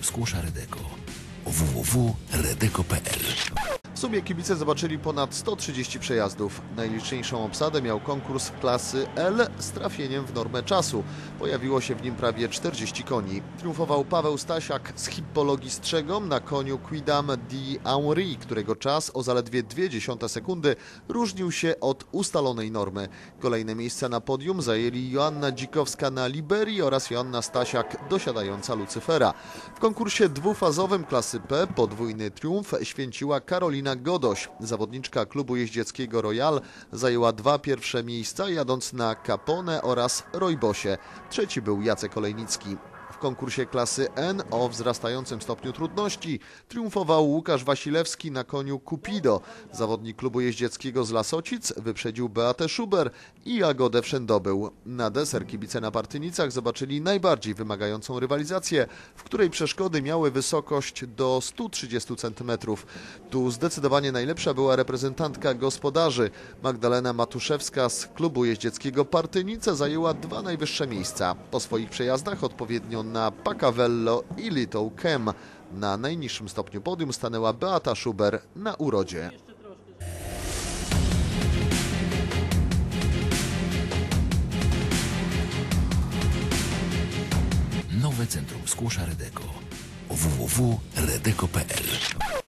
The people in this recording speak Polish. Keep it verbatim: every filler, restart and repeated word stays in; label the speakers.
Speaker 1: Skłosza Redeko. w w w kropka redeko kropka p l.
Speaker 2: W sumie kibice zobaczyli ponad sto trzydzieści przejazdów. Najliczniejszą obsadę miał konkurs klasy L z trafieniem w normę czasu. Pojawiło się w nim prawie czterdzieści koni. Triumfował Paweł Stasiak z Hippologii Strzegom na koniu Quidam di Henri, którego czas o zaledwie dwie dziesiąte sekundy różnił się od ustalonej normy. Kolejne miejsca na podium zajęli Joanna Dzikowska na Liberii oraz Joanna Stasiak dosiadająca Lucyfera. W konkursie dwufazowym klasy P podwójny triumf święciła Karolina Godoś. Zawodniczka klubu jeździeckiego Royal zajęła dwa pierwsze miejsca, jadąc na Capone oraz Rojbosie. Trzeci był Jacek Olejnicki. W konkursie klasy N o wzrastającym stopniu trudności triumfował Łukasz Wasilewski na koniu Cupido. Zawodnik klubu jeździeckiego z Lasocic wyprzedził Beatę Szuber i Jagodę Wszędobył. Na deser kibice na Partynicach zobaczyli najbardziej wymagającą rywalizację, w której przeszkody miały wysokość do stu trzydziestu centymetrów. Tu zdecydowanie najlepsza była reprezentantka gospodarzy. Magdalena Matuszewska z klubu jeździeckiego Partynice zajęła dwa najwyższe miejsca. Po swoich przejazdach odpowiednio na Pacavello i Little Chem. Na najniższym stopniu podium stanęła Beata Szuber na Urodzie.
Speaker 1: Nowe Centrum Skłosza Redeko. w w w kropka redeko kropka p l.